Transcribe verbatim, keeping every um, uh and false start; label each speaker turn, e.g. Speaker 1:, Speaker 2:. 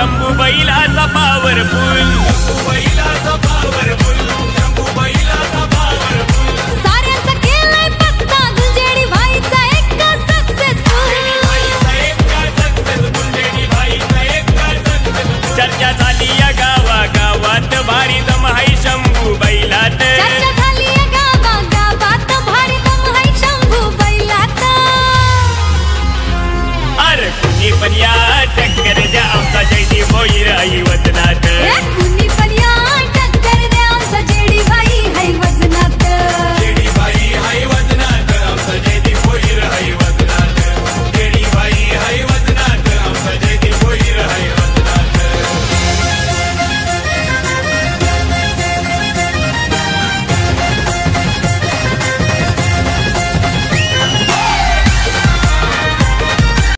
Speaker 1: शंभू बैलाचा पावरफुल, शंभू बैलाचा पावरफुल, शंभू बैलाचा पावरफुल.
Speaker 2: साऱ्यांचा केलाय पत्ता गुंजेडी भाईचा एक सक्सेसफुल,
Speaker 1: सक्सेसफुल जेडी भाईचा एक सक्सेसफुल. चर्चा झाली या गावा गावात भारी दम हाय शंभू बैलात.
Speaker 2: चर्चा झाली या गावा गावात भारी दम हाय शंभू बैलात.
Speaker 1: अरे कुणी पण या टक्कर द्या आमचा जयदेव होईल आई वतनात.